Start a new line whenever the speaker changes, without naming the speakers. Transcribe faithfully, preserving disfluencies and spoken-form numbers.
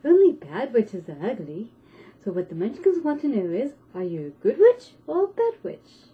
Only bad witches are ugly. So what the Munchkins want to know is, are you a good witch or a bad witch?